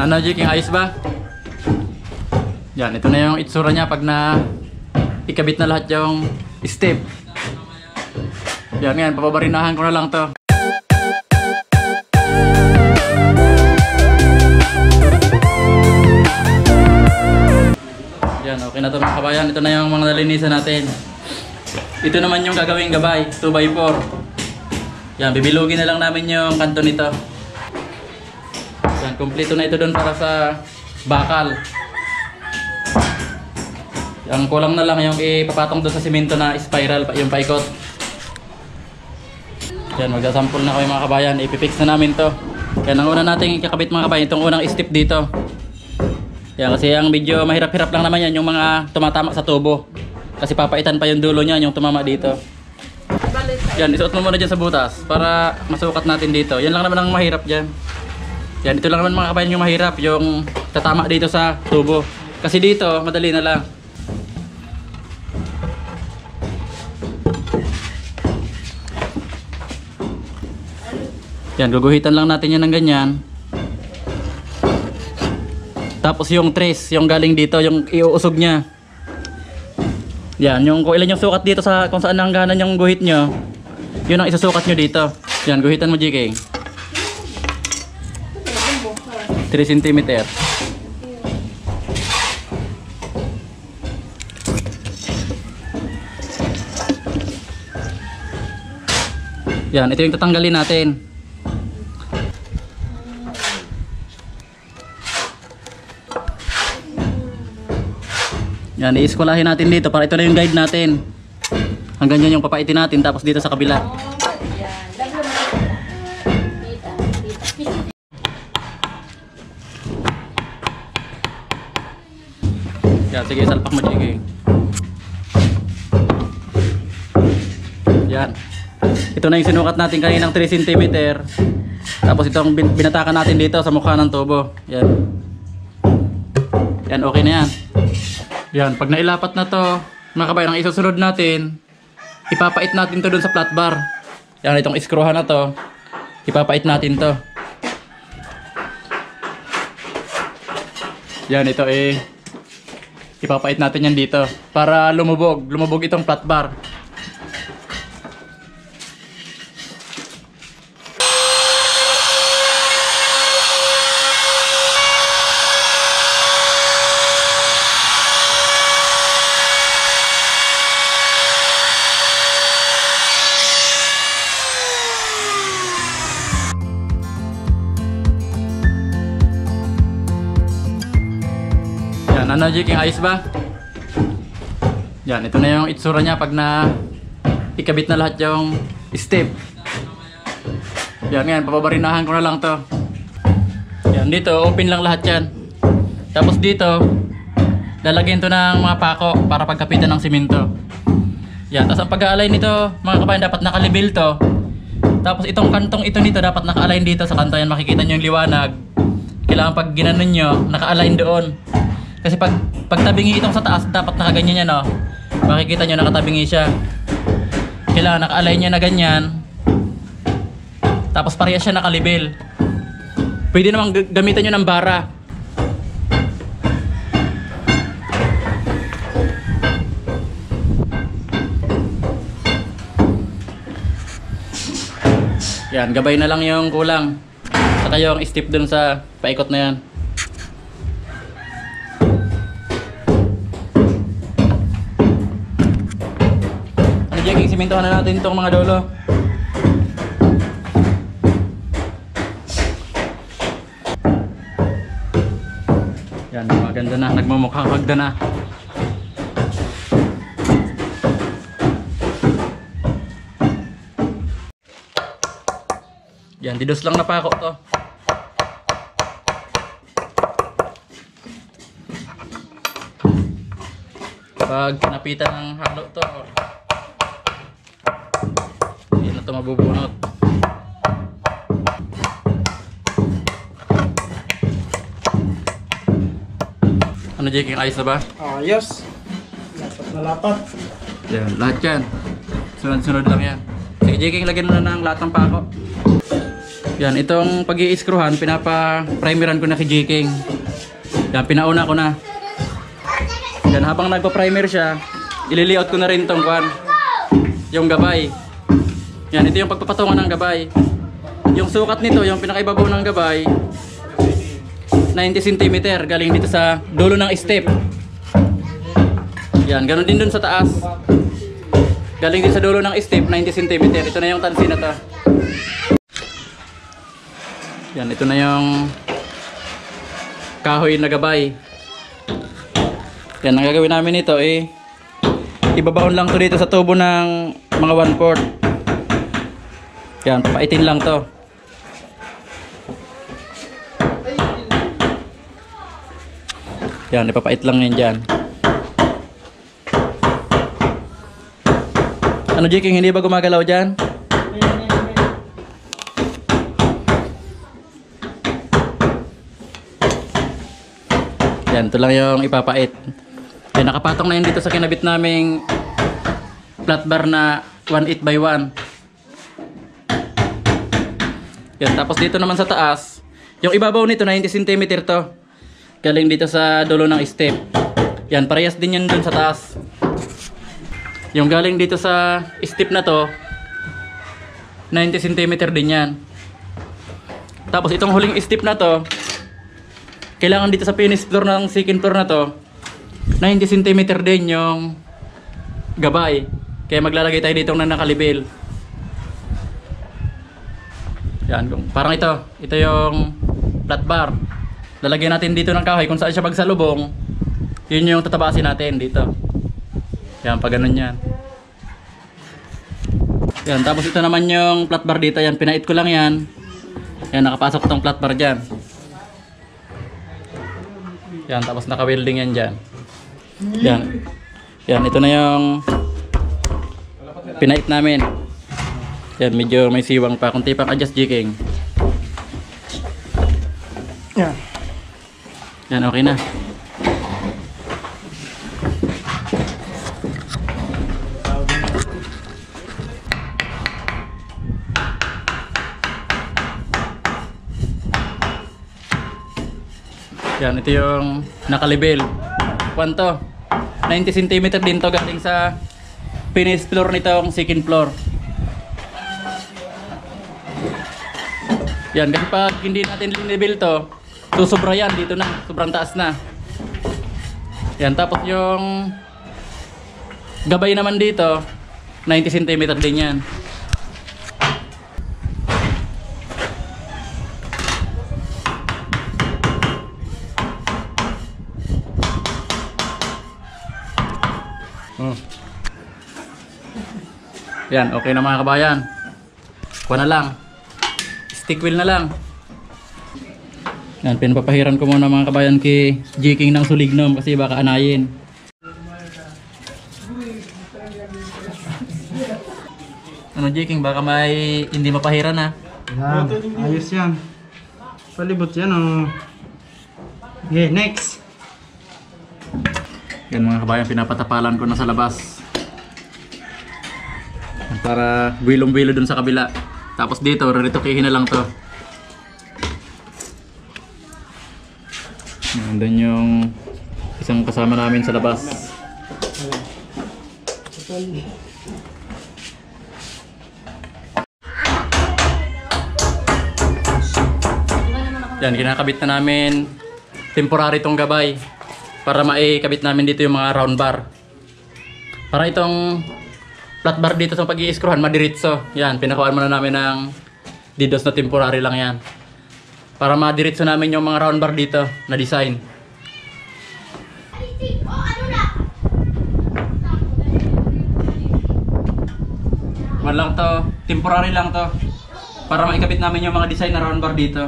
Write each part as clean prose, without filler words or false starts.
Ano, Jiking, ayos ba? Yan, ito na yung itsura niya pag na ikabit na lahat yung step. Yan, yan, papabarinahan ko na lang to. Yan, okay na to mga kabayan. Ito na yung mga nalinisan natin. Ito naman yung gagawing gabay, 2x4. Yan, bibilugin na lang namin yung kanto nito. Yan, kumpleto na ito doon para sa bakal. Ang kulang na lang yung ipapatong doon sa simento na spiral, yung paikot. Yan, magsasample na kayo mga kabayan. Ipipix na namin to. Yan, ang una nating ikakabit mga kabayan, itong unang step dito. Yan, kasi ang medyo mahirap-hirap lang naman yan, yung mga tumatama sa tubo. Kasi papaitan pa yung dulo niya, yung tumama dito. Yan, isuot mo muna dyan sa butas para masukat natin dito. Yan lang naman ang mahirap dyan. Yan, ito lang naman mga kabayan yung mahirap, yung tatama dito sa tubo. Kasi dito, madali na lang. Yan, guguhitan lang natin yan ng ganyan. Tapos yung trace, yung galing dito, yung iuusog niya. Yan, yung kung ilan yung sukat dito sa kung saan hangganan yung guhit nyo, yun ang isusukat nyo dito. Yan, guhitan mo, JK. 3 cm. Yan, ito yung tatanggalin natin. Yan, iiskulahin natin dito para ito na yung guide natin. Hanggang yan yung papaitin natin, tapos dito sa kabila. Yan, sige, salpak mo, JK. Yan. Ito na yung sinukat natin kaninang 3 cm. Tapos itong binatakan natin dito sa mukha ng tubo. Yan. Yan, okay na yan. Yan, pag nailapat na to, mga kabayan, ang isusunod natin, ipapait natin to dun sa flat bar. Yan, itong iskruhan na to, ipapait natin to. Yan, ito ipapait natin yan dito para lumubog itong flat bar. Ano, Jiking, ayos ba? Yan, ito na yung itsura niya pag na ikabit na lahat yung step. Yan, yan, papabarinahan ko na lang to. Yan, dito, open lang lahat yan. Tapos dito, lalagyan to ng mga pako para pagkapitan ng simento. Yan, tapos ang pag-a-align nito, mga kabayan, dapat nakalibel to. Tapos itong kantong ito nito, dapat naka-align dito sa kanto. Yan, makikita nyo yung liwanag. Kailangan pag ginanon nyo, naka-align doon. Kasi pag tabingi itong sa taas, dapat nakaganyan yan, oh. Makikita nyo, nakatabingi siya. Kailangan naka-align niya na ganyan. Tapos parehas siya nakalibel. Pwede namang gamitan nyo ng bara. Yan, gabay na lang yung kulang. Saka yung step dun sa paikot na yan. Simentohan na natin itong mga dolo. Yan, maganda na, nagmumukhang hagda na. Yan, didos lang na pako to. Pag kinapitan ng halo to, ito mabubunot. Ano, Jiking, ayos na ba? Ayos. Lapat na lapat. Yan, lahat yan. Sunod-sunod lang yan. Sige, Jiking, lagyan mo na ng lahat ng pako. Yan, itong pag-i-screwhan, pinapa-primeran ko na kay J-King. Yan, pinauna ko na. Yan, habang nagpa-primer siya, ililiot ko na rin itong yung gabay. Yan, ito yung pagpapatungan ng gabay. Yung sukat nito, yung pinakaibabaw ng gabay, 90 cm, galing dito sa dulo ng step. Yan, ganun din dun sa taas. Galing din sa dulo ng step, 90 cm. Ito na yung tansi na to. Yan, ito na yung kahoy na gabay. Yan, ang gagawin namin ito ibabaon lang to dito sa tubo ng mga 1/4. Yan, papaitin lang to. Yan, ipapait lang yan dyan. Ano, Jiking, hindi ba gumagalaw dyan? Yan, ito lang yung ipapait. Ay, nakapatong na yun dito sa kinabit naming flat bar na 1/8x1. Yan, tapos dito naman sa taas, yung ibabaw nito 90 cm to. Galing dito sa dulo ng step. Yan, parehas din yan dun sa taas. Yung galing dito sa step na to, 90 cm din yan. Tapos itong huling step na to, kailangan dito sa finish floor ng second floor na to, 90 cm din yung gabay. Kaya maglalagay tayo dito na nakalibel. Yan, parang ito yung flat bar. Lalagyan natin dito ng kahoy kung saan siya pagsalubong. Yun yung tatabasin natin dito. Yan, pag ganun yan. Yan, tapos ito naman yung flat bar dito. Yan, pinait ko lang yan. Yan, nakapasok itong flat bar dyan. Yan, tapos naka-welding yan dyan. Yan. Yan, ito na yung pinait namin. Yan, medyo may siwang pa. Kunti pang adjust, J-King. Yan. Yan, okay na. Yan, ito yung nakalibel. Kwanto? 90 cm din to, galing sa finish floor nitong second floor. Yan, kasi pag hindi natin linibel to, susubra yan, dito na, sobrang taas na. Yan, tapos yung gabay naman dito, 90 cm din yan. Yan, okay na mga kabayan. Kuha na lang. Stick wheel na lang. Yan, pinapapahiran ko muna mga kabayan kay J-King ng sulignom kasi baka anayin. Ano, J-King, baka may hindi mapahiran ha? Yan. Ayos yan. Palibot yan oh. Okay, next. Yan mga kabayan, pinapatapalan ko na sa labas. Yan, para wilong-wilo dun sa kabila. Tapos dito, reritukihin na lang to. Nandun yung isang kasama namin sa labas. Yan, kinakabit na namin temporary tong gabay para maikabit namin dito yung mga round bar. Para itong flat bar dito sa pag-i-screwhan madiritso. Yan, pinakuhaan muna namin ng didos na temporary lang yan. Para madiritso namin yung mga round bar dito na design. Man lang to, temporary lang to. Para maikabit namin yung mga design na round bar dito.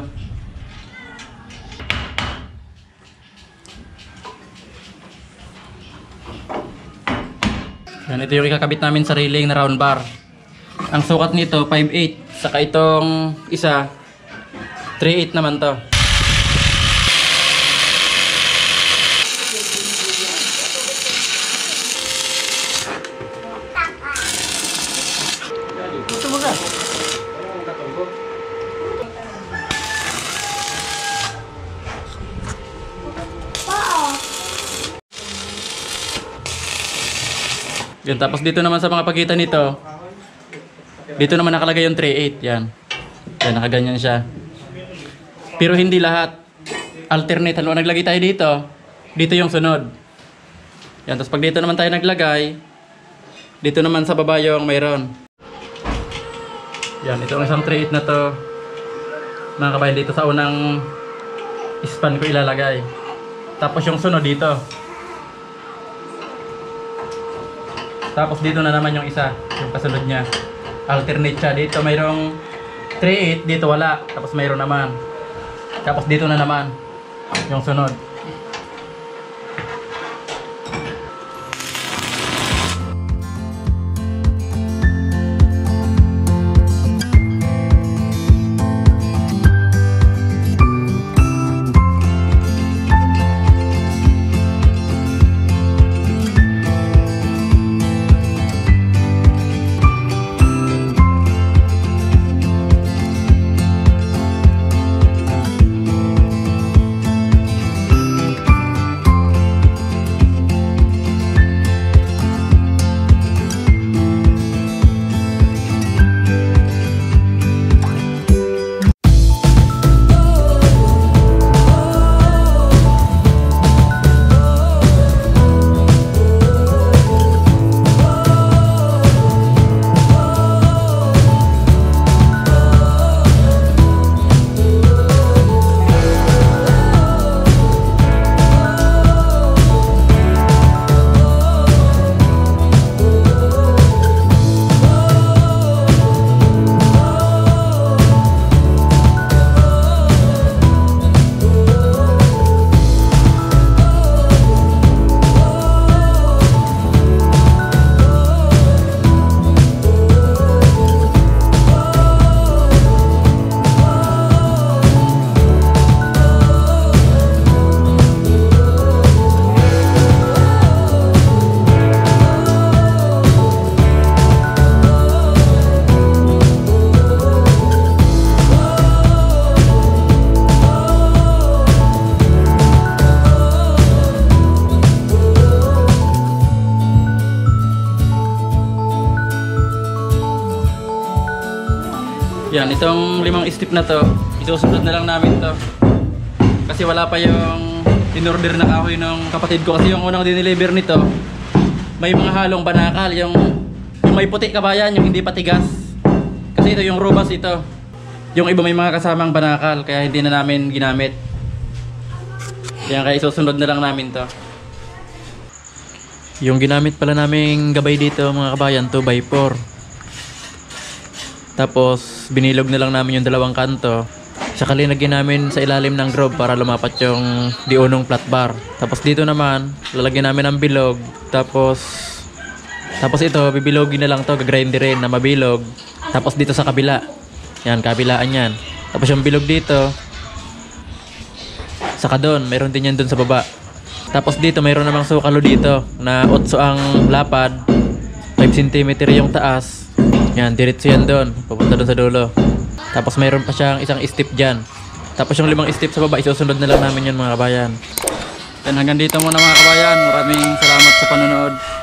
Yan, ito yung ikakabit namin sa railing na round bar. Ang sukat nito 5/8, saka itong isa 3/8 naman to. Yan, tapos dito naman sa mga pagitan nito, dito naman nakalagay yung 3/8. Yan. Yan, nakaganyan siya. Pero hindi lahat. Alternate. Halimbawa, naglagay tayo dito. Dito yung sunod. Yan, tapos pag dito naman tayo naglagay, dito naman sa baba yung mayroon. Yan, ito ang isang 3/8 na to. Mga kabayan, dito sa unang span ko ilalagay. Tapos yung sunod dito. Tapos dito na naman yung isa, yung kasunod niya. Alternate siya. Dito mayroong 3/8, dito wala. Tapos mayroon naman. Tapos dito na naman yung sunod. Yan, itong 5 step na to, isusunod na lang namin to. Kasi wala pa yung in-order na kahoy ng kapatid ko. Kasi yung unang dineliver nito, may mga halong banakal. Yung may puti kabayan, yung hindi patigas. Kasi ito yung robust ito. Yung iba may mga kasamang banakal, kaya hindi na namin ginamit. Yan, kaya isusunod na lang namin to. Yung ginamit pala naming gabay dito mga kabayan, 2x4. Tapos binilog na lang namin yung dalawang kanto. Saka linagyan namin sa ilalim ng grove para lumapat yung diunong flat bar. Tapos dito naman, lalagyan namin ng bilog. Tapos ito, bibilogin na lang to, gagrinderin na mabilog. Tapos dito sa kabila. Yan, kabilaan yan. Tapos yung bilog dito, saka doon, mayroon din yan doon sa baba. Tapos dito, mayroon namang sukalo dito na 8 ang lapad, 5 cm yung taas. Yan, diretso yan doon, papunta doon sa dulo. Tapos mayroon pa siyang isang step dyan. Tapos yung 5 step sa baba, isusunod na lang namin yun mga kabayan. Yan, hanggang dito muna mga kabayan. Maraming salamat sa panonood.